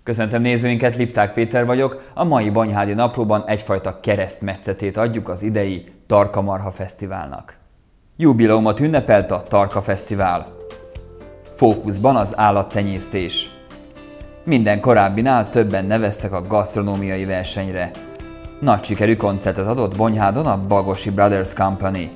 Köszöntöm nézőinket, Lipták Péter vagyok. A mai Bonyhádi Naplóban egyfajta keresztmetszetét adjuk az idei Tarka Marha Fesztiválnak. Jubileumot ünnepelt a Tarka Fesztivál. Fókuszban az állattenyésztés. Minden korábbinál többen neveztek a gasztronómiai versenyre. Nagy sikerű koncertet adott Bonyhádon a Bagosi Brothers Company.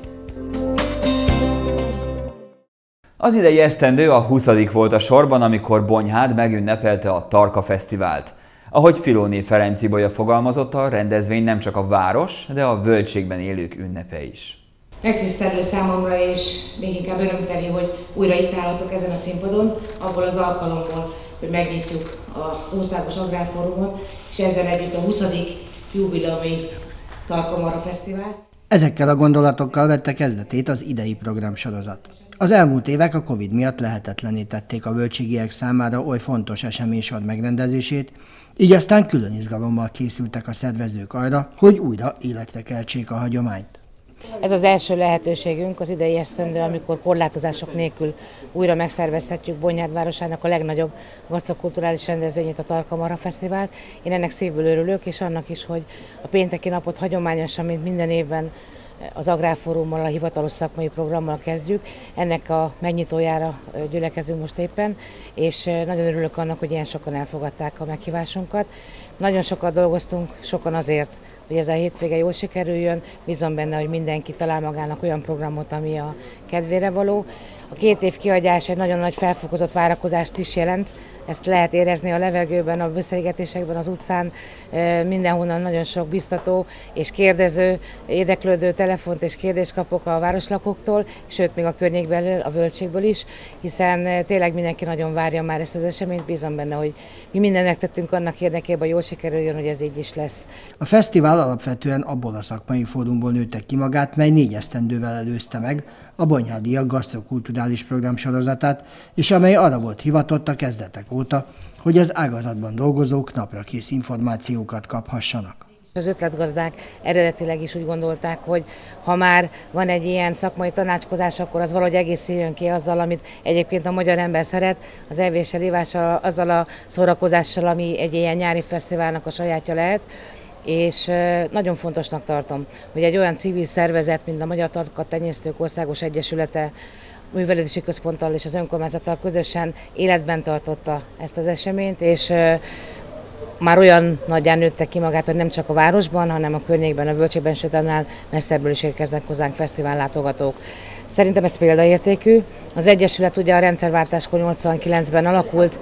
Az idei esztendő a 20. volt a sorban, amikor Bonyhád megünnepelte a Tarka Fesztivált. Ahogy Filóné Ferenc Ibolya fogalmazott, a rendezvény nem csak a város, de a völgységben élők ünnepe is. Megtisztelő számomra, és még inkább örömteli, hogy újra itt állhatok ezen a színpadon, abból az alkalomból, hogy megnyitjuk az Országos Agrárfórumot, és ezzel együtt a 20. jubileumi Tarka Marha Fesztivál. Ezekkel a gondolatokkal vette kezdetét az idei programsorozat. Az elmúlt évek a Covid miatt lehetetlenné tették a völgységiek számára oly fontos eseménysor megrendezését, így aztán külön izgalommal készültek a szervezők arra, hogy újra életre keltsék a hagyományt. Ez az első lehetőségünk az idei esztendő, amikor korlátozások nélkül újra megszervezhetjük Bonyhád városának a legnagyobb gasztrokulturális rendezvényét, a Tarka Marha Fesztivált. Én ennek szívből örülök, és annak is, hogy a pénteki napot hagyományosan, mint minden évben, az Agrárfórummal, a hivatalos szakmai programmal kezdjük. Ennek a megnyitójára gyülekezünk most éppen, és nagyon örülök annak, hogy ilyen sokan elfogadták a meghívásunkat. Nagyon sokat dolgoztunk, sokan azért, hogy ez a hétvége jól sikerüljön. Bízom benne, hogy mindenki talál magának olyan programot, ami a kedvére való. A 2 év kihagyás egy nagyon nagy felfokozott várakozást is jelent. Ezt lehet érezni a levegőben, a beszélgetésekben, az utcán, mindenhonnan nagyon sok biztató és kérdező, érdeklődő telefont és kérdést kapok a városlakóktól, sőt, még a környékből, a völgységből is, hiszen tényleg mindenki nagyon várja már ezt az eseményt. Bízom benne, hogy mi mindent megtettünk annak érdekében, hogy jól sikerüljön, hogy ez így is lesz. A fesztivál alapvetően abból a szakmai fórumból nőtte ki magát, mely 4 esztendővel előzte meg a Bonyhádiak gasztrokulturális programsorozatát, és amely arra volt hivatott a kezdetek óta, hogy az ágazatban dolgozók naprakész információkat kaphassanak. Az ötletgazdák eredetileg is úgy gondolták, hogy ha már van egy ilyen szakmai tanácskozás, akkor az valahogy egészüljön ki azzal, amit egyébként a magyar ember szeret, az evéssel, ivással, azzal a szórakozással, ami egy ilyen nyári fesztiválnak a sajátja lehet. És nagyon fontosnak tartom, hogy egy olyan civil szervezet, mint a Magyar Tarka Tenyésztők Országos Egyesülete, Művelődési Központtal és az önkormányzattal közösen életben tartotta ezt az eseményt, és már olyan nagyján nőttek ki magát, hogy nem csak a városban, hanem a környékben, a völgységben, sőt annál messzebbről is érkeznek hozzánk fesztivállátogatók. Szerintem ez példaértékű. Az Egyesület ugye a rendszerváltáskor 89-ben alakult,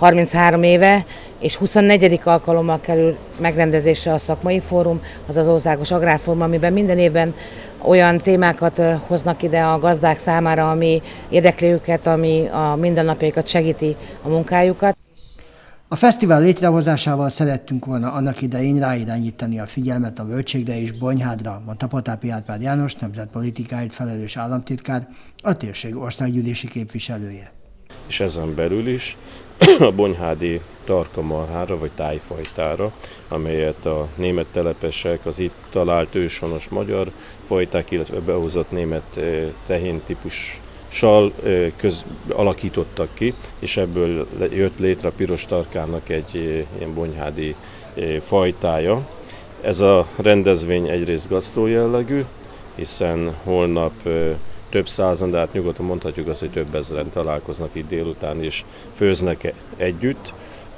33 éve, és 24. alkalommal kerül megrendezésre a szakmai fórum, az az Országos Agrárfórum, amiben minden évben olyan témákat hoznak ide a gazdák számára, ami érdekli őket, ami a mindennapjaikat segíti, a munkájukat. A fesztivál létrehozásával szerettünk volna annak idején ráirányítani a figyelmet a völgységre és Bonyhádra, mondta Potápi Árpád János, nemzetpolitikáért felelős államtitkár, a térség országgyűlési képviselője. És ezen belül is a bonyhádi tarka marhára vagy tájfajtára, amelyet a német telepesek, az itt talált őshonos magyar fajták, illetve behozott német tehén típussal alakítottak ki, és ebből jött létre a piros tarkának egy ilyen bonyhádi fajtája. Ez a rendezvény egyrészt gasztró jellegű, hiszen holnap több százan, de hát nyugodtan mondhatjuk azt, hogy több ezeren találkoznak itt délután és főznek együtt,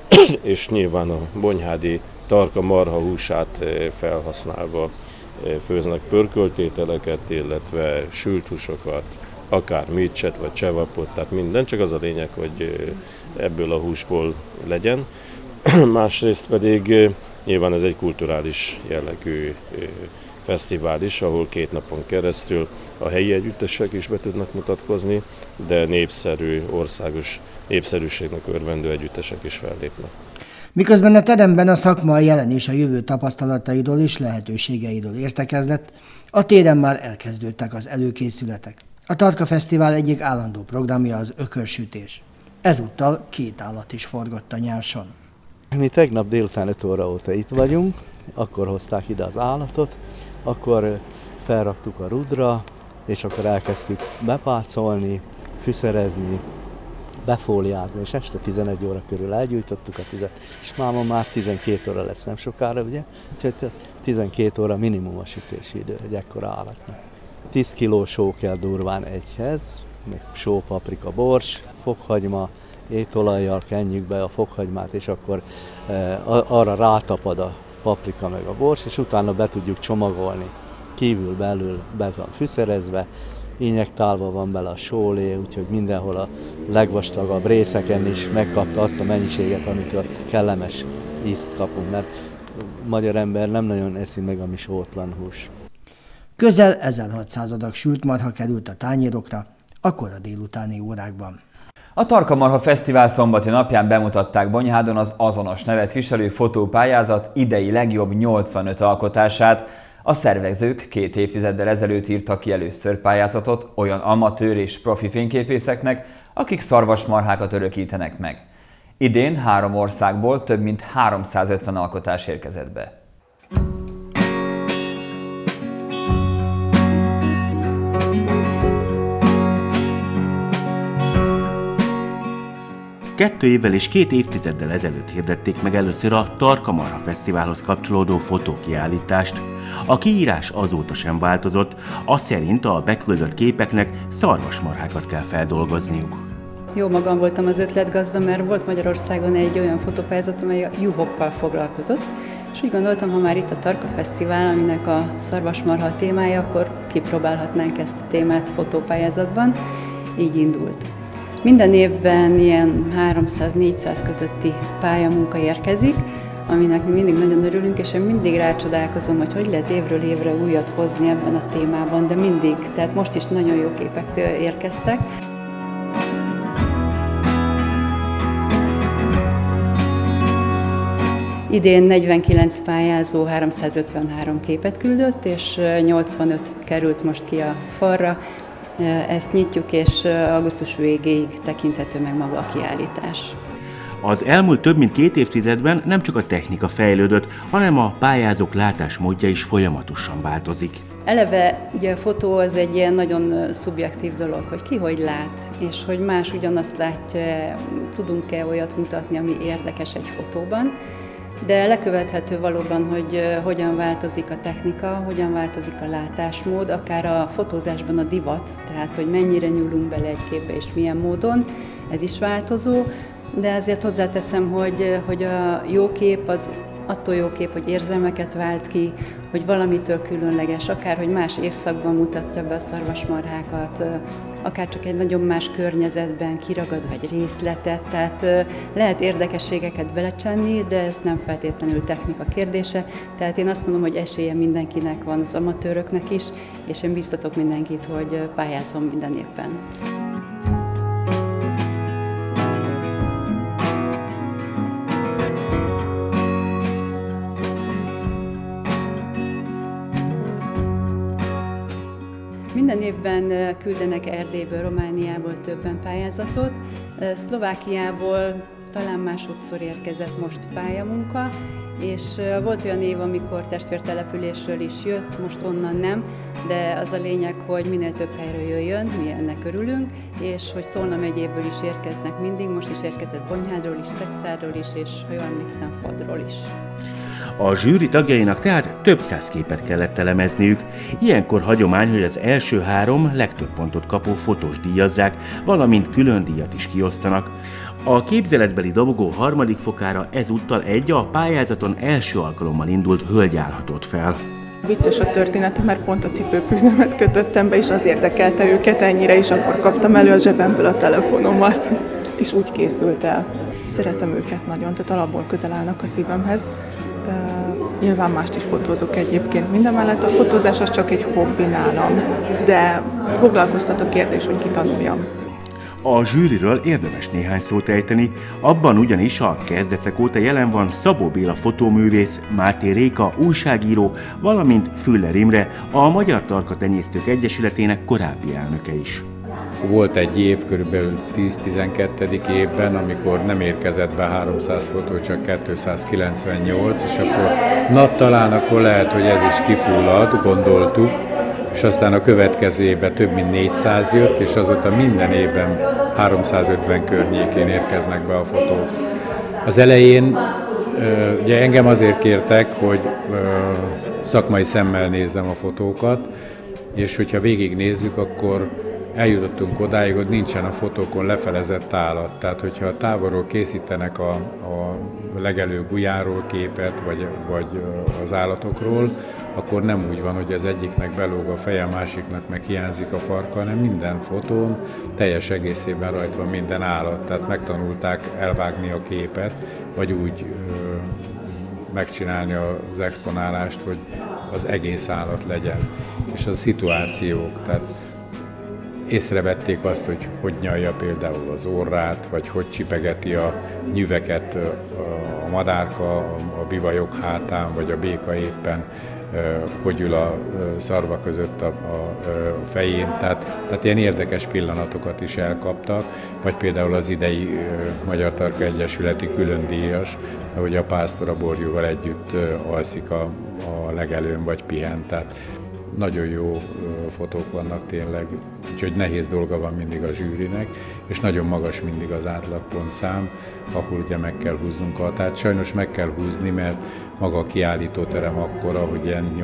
és nyilván a bonyhádi tarka marha húsát felhasználva főznek pörköltételeket, illetve sült húsokat, akár műcset vagy csevapot, tehát minden, csak az a lényeg, hogy ebből a húsból legyen. Másrészt pedig nyilván ez egy kulturális jellegű fesztivál is, ahol 2 napon keresztül a helyi együttesek is be tudnak mutatkozni, de népszerű, országos népszerűségnek örvendő együttesek is fellépnek. Miközben a teremben a szakma jelen és a jövő tapasztalatairól és lehetőségeiről értekezett, a téren már elkezdődtek az előkészületek. A Tarka Fesztivál egyik állandó programja az ökörsütés. Ezúttal 2 állat is forgott a nyárson. Mi tegnap délután 5 óra óta itt vagyunk, akkor hozták ide az állatot, akkor felraktuk a rudra, és akkor elkezdtük bepácolni, fűszerezni, befóliázni, és este 11 óra körül elgyújtottuk a tüzet, és máma már 12 óra lesz nem sokára, ugye? Úgyhogy 12 óra minimum a sütési idő egy ekkora állatnak. 10 kiló só kell durván egyhez, még só, paprika, bors, fokhagyma, étolajjal kenjük be a fokhagymát, és akkor arra rátapad a paprika meg a bors, és utána be tudjuk csomagolni. Kívül-belül be van fűszerezve, injektálva van bele a sólé, úgyhogy mindenhol a legvastagabb részeken is megkapta azt a mennyiséget, amikor kellemes ízt kapunk, mert a magyar ember nem nagyon eszi meg a mi sótlan hús. Közel 1600 adag sült marha került a tányérokra a kora délutáni órákban. A Tarka-marha Fesztivál szombati napján bemutatták Bonyhádon az azonos nevet viselő fotópályázat idei legjobb 85 alkotását. A szervezők 2 évtizeddel ezelőtt írtak ki először pályázatot olyan amatőr és profi fényképészeknek, akik szarvasmarhákat örökítenek meg. Idén 3 országból több mint 350 alkotás érkezett be. Kettő évvel és 2 évtizeddel ezelőtt hirdették meg először a Tarka-marha Fesztiválhoz kapcsolódó fotókiállítást. A kiírás azóta sem változott, az szerint a beküldött képeknek szarvasmarhákat kell feldolgozniuk. Jó magam voltam az ötletgazda, mert volt Magyarországon egy olyan fotópályázat, amely a juhokkal foglalkozott, és úgy gondoltam, ha már itt a Tarka Fesztivál, aminek a szarvasmarha a témája, akkor kipróbálhatnánk ezt a témát fotópályázatban, így indult. Minden évben ilyen 300-400 közötti pályamunka érkezik, aminek mi mindig nagyon örülünk, és én mindig rácsodálkozom, hogy lehet évről évre újat hozni ebben a témában, de mindig, tehát most is nagyon jó képek érkeztek. Idén 49 pályázó 353 képet küldött, és 85 került most ki a falra. Ezt nyitjuk, és augusztus végéig tekinthető meg maga a kiállítás. Az elmúlt több mint 2 évtizedben nem csak a technika fejlődött, hanem a pályázók látásmódja is folyamatosan változik. Eleve ugye a fotó az egy ilyen nagyon szubjektív dolog, hogy ki hogy lát, és hogy más ugyanazt látja, tudunk-e olyat mutatni, ami érdekes egy fotóban. De lekövethető valóban, hogy hogyan változik a technika, hogyan változik a látásmód, akár a fotózásban a divat, tehát hogy mennyire nyúlunk bele egy képbe és milyen módon, ez is változó, de azért hozzáteszem, hogy a jó kép az attól jó kép, hogy érzelmeket vált ki, hogy valamitől különleges, akár hogy más évszakban mutatja be a szarvasmarhákat, akár csak egy nagyon más környezetben kiragadva egy részletet, tehát lehet érdekességeket belecsenni, de ez nem feltétlenül technika kérdése, tehát én azt mondom, hogy esélye mindenkinek van, az amatőröknek is, és én biztatok mindenkit, hogy pályázzon minden évben. Minden évben küldenek Erdélyből, Romániából többen pályázatot. Szlovákiából talán másodszor érkezett most pályamunka, és volt olyan év, amikor testvértelepülésről is jött, most onnan nem, de az a lényeg, hogy minél több helyről jöjjön, mi ennek örülünk, és hogy Tolna megyéből is érkeznek mindig, most is érkezett Bonyhádról is, Szexárról is, és ha jól emlékszem, Fadról is. A zsűri tagjainak tehát több száz képet kellett elemezniük. Ilyenkor hagyomány, hogy az első 3 legtöbb pontot kapó fotós díjazzák, valamint külön díjat is kiosztanak. A képzeletbeli dobogó 3. fokára ezúttal egy a pályázaton első alkalommal indult hölgy állhatott fel. Vicces a története, mert pont a cipőfűzőmet kötöttem be, és az érdekelte őket ennyire, és akkor kaptam elő a zsebemből a telefonomat, és úgy készült el. Szeretem őket nagyon, tehát alapból közel állnak a szívemhez. Nyilván mást is fotózok egyébként. Mindemellett a fotózás az csak egy hobbi nálam, de foglalkoztat a kérdés, hogy kitanuljam. A zsűriről érdemes néhány szót ejteni, abban ugyanis a kezdetek óta jelen van Szabó Béla fotóművész, Máté Réka újságíró, valamint Füller Imre, a Magyar Tarka Tenyésztők Egyesületének korábbi elnöke is. Volt egy év, körülbelül 10-12. évben, amikor nem érkezett be 300 fotó, csak 298, és akkor talán akkor lehet, hogy ez is kifullad, gondoltuk, és aztán a következő évben több mint 400 jött, és azóta minden évben 350 környékén érkeznek be a fotók. Az elején ugye engem azért kértek, hogy szakmai szemmel nézzem a fotókat, és hogyha végignézzük, akkor eljutottunk odáig, hogy nincsen a fotókon lefelezett állat. Tehát, hogyha távolról készítenek a legelő gulyáról képet, vagy az állatokról, akkor nem úgy van, hogy az egyiknek belóg a feje, a másiknak meg hiányzik a farka, hanem minden fotón teljes egészében rajta van minden állat. Tehát megtanulták elvágni a képet, vagy úgy megcsinálni az exponálást, hogy az egész állat legyen. És a szituációk, tehát észrevették azt, hogy nyalja például az orrát, vagy hogy csipegeti a nyüveket a madárka a bivajok hátán, vagy a béka éppen hogy ül a szarva között a fején. Tehát ilyen érdekes pillanatokat is elkaptak, vagy például az idei Magyar Tarka Egyesületi különdíjas, ahogy a pásztor a borjúval együtt alszik a legelőn, vagy pihent. Tehát nagyon jó fotók vannak tényleg, úgyhogy nehéz dolga van mindig a zsűrinek, és nagyon magas mindig az átlagpontszám, ahol ugye meg kell húznunk a határt. Sajnos meg kell húzni, mert maga a kiállítóterem akkora, hogy ilyen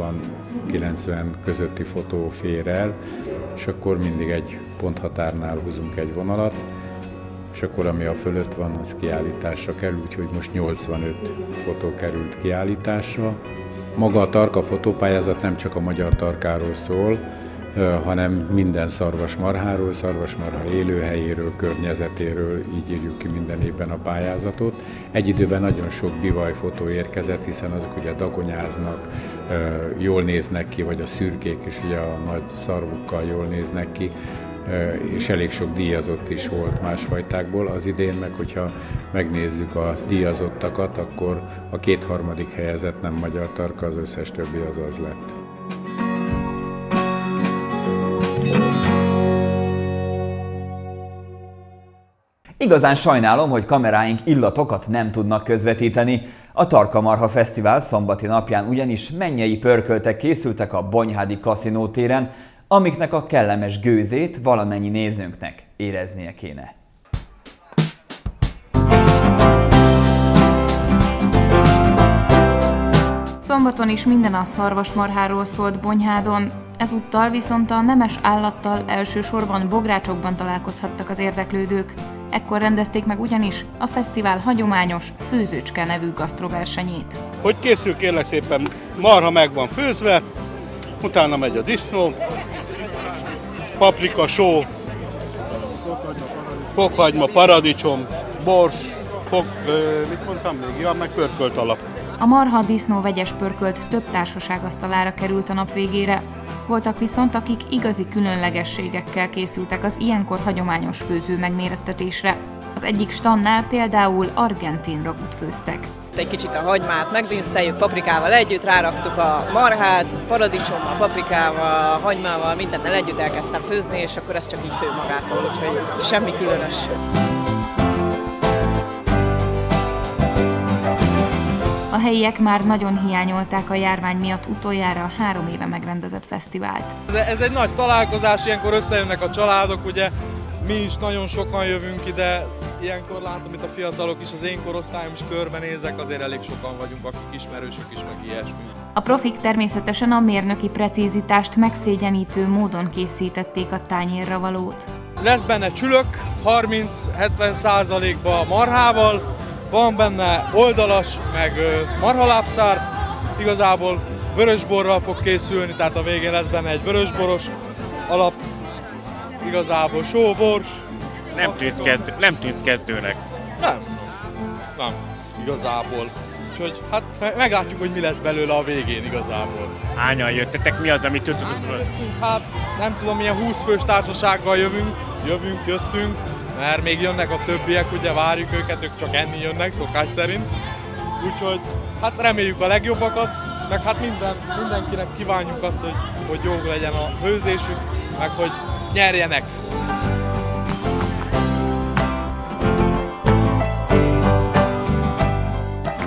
80-90 közötti fotó fér el, és akkor mindig egy ponthatárnál húzunk egy vonalat, és akkor ami a fölött van, az kiállításra kerül, úgyhogy most 85 fotó került kiállításra. Maga a tarka fotópályázat nem csak a magyar tarkáról szól, hanem minden szarvasmarháról, szarvasmarha élőhelyéről, környezetéről, így írjuk ki minden évben a pályázatot. Egy időben nagyon sok bivajfotó érkezett, hiszen azok ugye dagonyáznak, jól néznek ki, vagy a szürkék is ugye a nagy szarvukkal jól néznek ki, és elég sok díjazott is volt más fajtákból. Az idén meg, hogyha megnézzük a díjazottakat, akkor a 2/3. Helyezett nem magyar tarka, az összes többi az lett. Igazán sajnálom, hogy kameráink illatokat nem tudnak közvetíteni. A Tarka-marha Fesztivál szombati napján ugyanis mennyei pörköltek készültek a Bonyhádi kaszinótéren, amiknek a kellemes gőzét valamennyi nézőnknek éreznie kéne. Szombaton is minden a szarvasmarháról szólt Bonyhádon, ezúttal viszont a nemes állattal elsősorban bográcsokban találkozhattak az érdeklődők. Ekkor rendezték meg ugyanis a fesztivál hagyományos főzőcske nevű gasztroversenyét. Hogy készül, kérlek szépen, marha meg van főzve, utána megy a disznó, paprika, só, fokhagyma, paradicsom, bors, mit mondtam még? Ja, meg pörkölt alap. A marha disznó vegyes pörkölt több társaság asztalára került a nap végére. Voltak viszont, akik igazi különlegességekkel készültek az ilyenkor hagyományos főző megmérettetésre. Az egyik standnál például argentin ragut főztek. Egy kicsit a hagymát megdíszteljük paprikával együtt, ráraktuk a marhát, paradicsommal, paprikával, hagymával, mindennel együtt elkezdtem főzni, és akkor ez csak így fő magától, úgyhogy semmi különös. A helyiek már nagyon hiányolták a járvány miatt utoljára 3 éve megrendezett fesztivált. Ez egy nagy találkozás, ilyenkor összejönnek a családok, ugye mi is nagyon sokan jövünk ide, ilyenkor látom itt a fiatalok is, az én korosztályom is körbenézek, azért elég sokan vagyunk, akik ismerősök is, meg ilyesmi. A profik természetesen a mérnöki precízitást megszégyenítő módon készítették a tányérra valót. Lesz benne csülök, 30-70%-ba marhával, van benne oldalas, meg marhalábszár, igazából vörösborral fog készülni, tehát a végén lesz benne egy vörösboros alap, igazából sóbors. Nem tűzkezdőnek. Nem, igazából. Úgyhogy hát meglátjuk, hogy mi lesz belőle a végén igazából. Hányan jöttetek? Mi az, amit tudunk? Hát nem tudom, milyen 20 fős társasággal jöttünk, mert még jönnek a többiek, ugye várjuk őket, ők csak enni jönnek szokás szerint. Úgyhogy hát reméljük a legjobbakat, meg hát mindenkinek kívánjuk azt, hogy jó legyen a főzésük, meg hogy nyerjenek.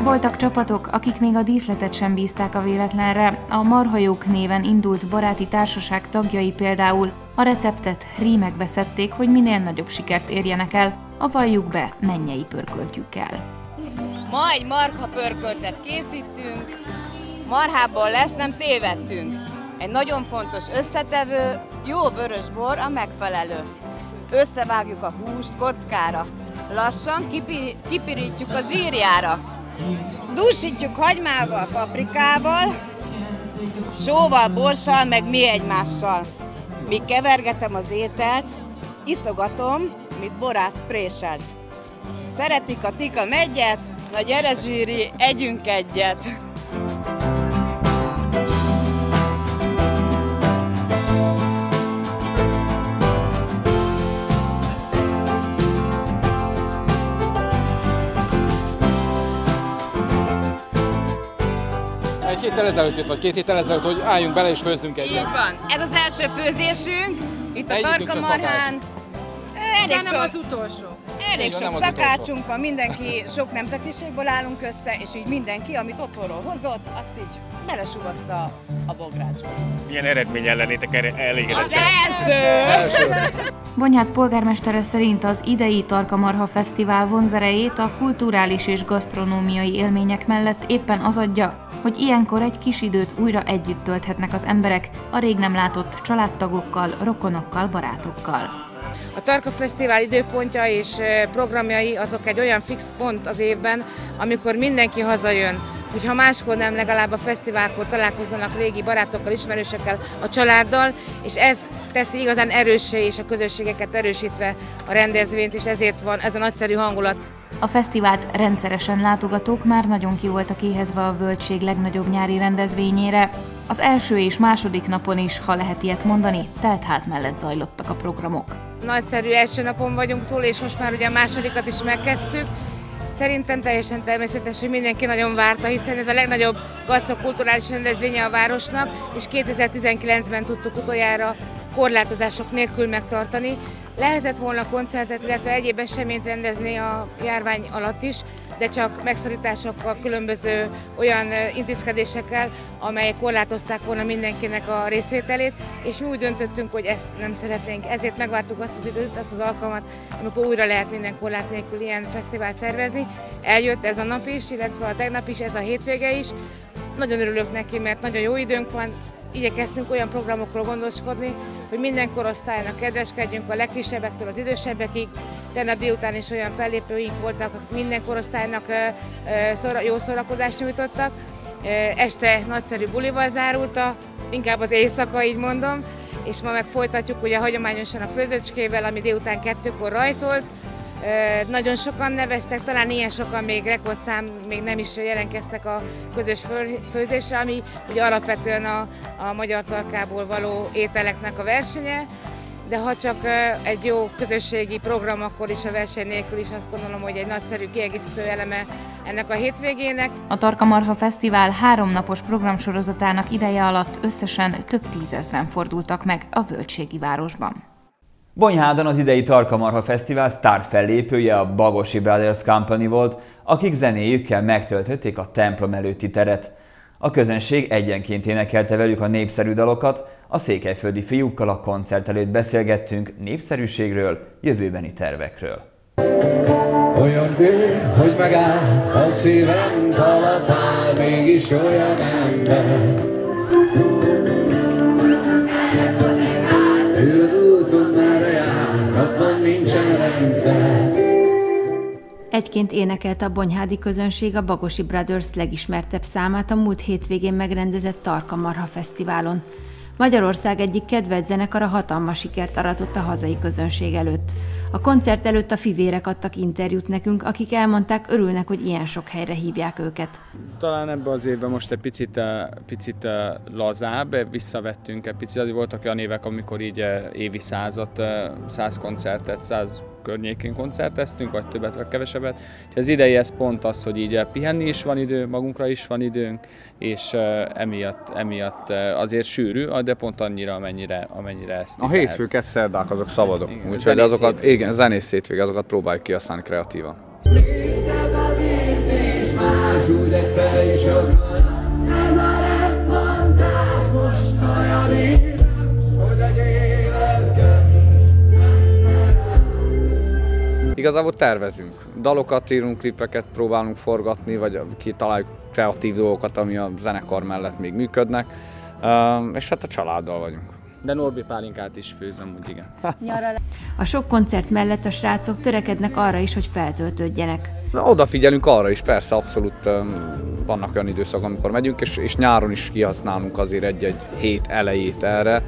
voltak csapatok, akik még a díszletet sem bízták a véletlenre. A Marhajók néven indult baráti társaság tagjai például a receptet rímekbe szedték, hogy minél nagyobb sikert érjenek el, a valljuk be mennyei pörköltjükkel. Ma egy marha pörköltet készítünk, marhából lesz, nem tévedtünk. Egy nagyon fontos összetevő, jó vörösbor a megfelelő. Összevágjuk a húst kockára, lassan kipirítjuk a zsírjára. Dúsítjuk hagymával, paprikával, sóval, borssal, meg mi egymással. Míg kevergetem az ételt, iszogatom, mint borász présel. Szeretik a tika meggyet, na gyere zsíri, együnk egyet! Egy héttel ezelőtt jött, vagy 2 héttel ezelőtt, hogy álljunk bele és főzzünk egyet. Így van. Ez az első főzésünk, itt a Tarkamarhán. Nem az utolsó. Elég sok szakácsunk van, mindenki sok nemzetiségből állunk össze, és így mindenki, amit otthonról hozott, azt így belesuvassza a bográcsba. Milyen eredménnyel lennétek elégedettek? Az első! Bonyhád polgármestere szerint az idei Tarkamarha Fesztivál vonzerejét a kulturális és gasztronómiai élmények mellett éppen az adja, hogy ilyenkor egy kis időt újra együtt tölthetnek az emberek a rég nem látott családtagokkal, rokonokkal, barátokkal. A Tarka Fesztivál időpontja és programjai azok egy olyan fix pont az évben, amikor mindenki hazajön, hogyha máskor nem, legalább a fesztiválkor találkozzanak régi barátokkal, ismerősekkel, a családdal, és ez teszi igazán erőssé és a közösségeket erősítve a rendezvényt, és ezért van ez a nagyszerű hangulat. A fesztivált rendszeresen látogatók már nagyon ki voltak éhezve a Völgység legnagyobb nyári rendezvényére. Az első és második napon is, ha lehet ilyet mondani, teltház mellett zajlottak a programok. Nagyszerű első napon vagyunk túl, és most már ugye a másodikat is megkezdtük. Szerintem teljesen természetes, hogy mindenki nagyon várta, hiszen ez a legnagyobb gasztrokulturális rendezvénye a városnak, és 2019-ben tudtuk utoljára korlátozások nélkül megtartani. Lehetett volna koncertet, illetve egyéb eseményt rendezni a járvány alatt is, de csak megszorításokkal, különböző olyan intézkedésekkel, amelyek korlátozták volna mindenkinek a részvételét, és mi úgy döntöttünk, hogy ezt nem szeretnénk. Ezért megvártuk azt az időt, azt az alkalmat, amikor újra lehet minden korlát nélkül ilyen fesztivált szervezni. Eljött ez a nap is, illetve a tegnap is, ez a hétvége is. Nagyon örülök neki, mert nagyon jó időnk van. Igyekeztünk olyan programokról gondoskodni, hogy minden korosztálynak kedveskedjünk, a legkisebbektől az idősebbekig. Tegnap délután is olyan fellépőink voltak, akik minden korosztálynak jó szórakozást nyújtottak. Este nagyszerű bulival zárult, inkább az éjszaka, így mondom, és ma meg folytatjuk ugye hagyományosan a főzőcskével, ami délután 2-kor rajtolt. Nagyon sokan neveztek, talán ilyen sokan még rekordszám még nem is jelentkeztek a közös főzésre, ami ugye alapvetően a magyar tarkából való ételeknek a versenye, de ha csak egy jó közösségi program, akkor is a verseny nélkül is azt gondolom, hogy egy nagyszerű kiegészítő eleme ennek a hétvégének. A Tarkamarha Fesztivál 3 napos programsorozatának ideje alatt összesen több 10 000-en fordultak meg a Völgységi városban. Bonyhádon az idei Tarkamarha Fesztivál sztár fellépője a Bagosi Brothers Company volt, akik zenéjükkel megtöltötték a templom előtti teret. A közönség egyenként énekelte velük a népszerű dalokat, a székelyföldi fiúkkal a koncert előtt beszélgettünk népszerűségről, jövőbeni tervekről. Olyan hő, hogy megállt a szívem, talapál, mégis olyan ember. Ő az úton merre jár, abban nincsen rendszer. Egyként énekelt a bonyhádi közönség a Bagosi Brothers legismertebb számát a múlt hétvégén megrendezett Tarkamarha Fesztiválon. Magyarország egyik kedvelt zenekara hatalmas sikert aratott a hazai közönség előtt. A koncert előtt a fivérek adtak interjút nekünk, akik elmondták, örülnek, hogy ilyen sok helyre hívják őket. Talán ebben az évben most egy picit lazább, visszavettünk egy picit. Azért voltak olyan évek, amikor így évi 100 koncertet, 100 környékén koncerteztünk, vagy többet, vagy kevesebbet. Az idei ez pont az, hogy így pihenni is van idő, magunkra is van időnk, és emiatt azért sűrű, de pont annyira, amennyire ezt a hétfőket, szerdák azok szabadok, úgyhogy azokat, igen, zenész hétvége, azokat próbáljuk kihasználni kreatívan. más úgy, hogy te is akar. Ez a rettantás most olyan éles, hogy egy élet kevés menne rá. Igazából tervezünk. Dalokat írunk, klipeket próbálunk forgatni, vagy kitaláljuk kreatív dolgokat, ami a zenekar mellett még működnek, és hát a családdal vagyunk. De Norbi pálinkát is főzöm, úgy igen. A sok koncert mellett a srácok törekednek arra is, hogy feltöltődjenek. Odafigyelünk arra is, persze, abszolút vannak olyan időszak, amikor megyünk, és nyáron is kihasználunk azért egy-egy hét elejét erre,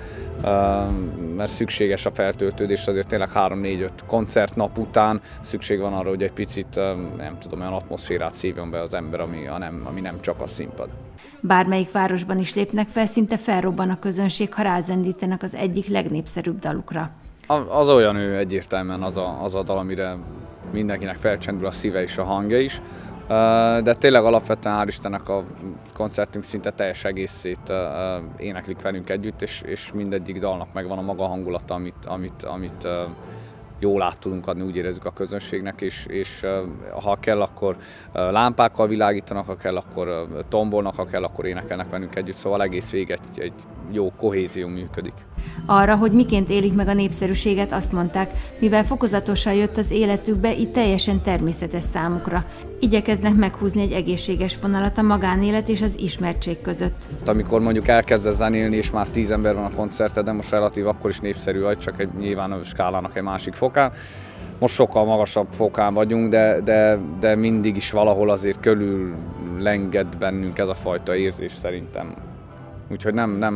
mert szükséges a feltöltődés, azért tényleg 3-4-5 koncertnap után szükség van arra, hogy egy picit, nem tudom, olyan atmoszférát szívjon be az ember, ami nem csak a színpad. Bármelyik városban is lépnek fel, szinte felrobban a közönség, ha rázendítenek az egyik legnépszerűbb dalukra. Az olyan egyértelműen az a dal, amire mindenkinek felcsendül a szíve és a hangja is, de tényleg alapvetően hál' Istennek a koncertünk szinte teljes egészét éneklik velünk együtt, és mindegyik dalnak megvan a maga hangulata, amit jól át tudunk adni, úgy érezzük a közönségnek, és ha kell, akkor lámpákkal világítanak, ha kell, akkor tombolnak, ha kell, akkor énekelnek velünk együtt, szóval egész végig egy jó kohézió működik. Arra, hogy miként élik meg a népszerűséget, azt mondták, mivel fokozatosan jött az életükbe, így teljesen természetes számukra. Igyekeznek meghúzni egy egészséges vonalat a magánélet és az ismertség között. Amikor mondjuk elkezdesz zenélni, és már 10 ember van a koncerten, de most relatív akkor is népszerű vagy, csak egy nyilván a skálának egy másik fokán. Most sokkal magasabb fokán vagyunk, de mindig is valahol azért körül lenged bennünk ez a fajta érzés szerintem. Úgyhogy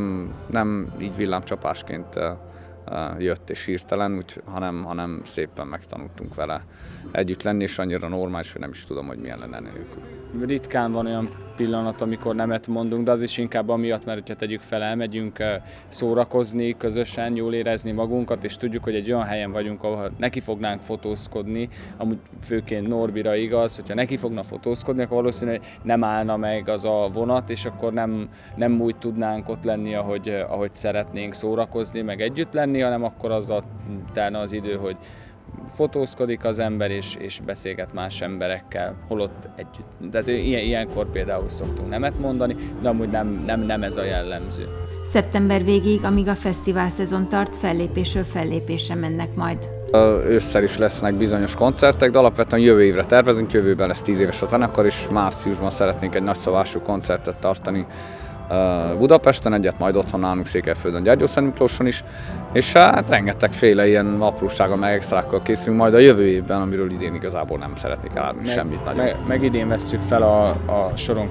nem így villámcsapásként jött és hirtelen, hanem szépen megtanultunk vele együtt lenni, és annyira normális, hogy nem is tudom, hogy milyen lenne nélkül. Ritkán van olyan pillanat, amikor nemet mondunk, de az is inkább amiatt, mert hogyha tegyük fel, elmegyünk szórakozni, közösen jól érezni magunkat, és tudjuk, hogy egy olyan helyen vagyunk, ahol neki fognánk fotózkodni, amúgy főként Norbira igaz, hogyha neki fogna fotózkodni, akkor valószínűleg nem állna meg az a vonat, és akkor nem úgy tudnánk ott lenni, ahogy szeretnénk szórakozni, meg együtt lenni, hanem akkor azzal telne az idő, hogy fotózkodik az ember és beszélget más emberekkel, holott együtt. Tehát ilyenkor például szoktunk nemet mondani, de amúgy nem ez a jellemző. Szeptember végéig, amíg a fesztivál szezon tart, fellépésről fellépésre mennek majd. Ősszel is lesznek bizonyos koncertek, de alapvetően jövő évre tervezünk, jövőben lesz 10 éves a zenekar, és márciusban szeretnénk egy nagyszabású koncertet tartani Budapesten, egyet majd otthon nálunk Székelyföldön, Gyergyószentmiklóson is, és hát rengetegféle ilyen aprósággal, meg extrákkal készülünk majd a jövő évben, amiről idén igazából nem szeretnék elárulni semmit nagyon. Meg idén vesszük fel a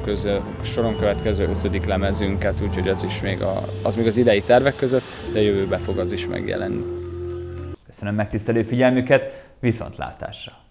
soron következő 5. lemezünket, úgyhogy ez is még az idei tervek között, de jövőben fog az is megjelenni. Köszönöm megtisztelő figyelmüket, viszontlátásra!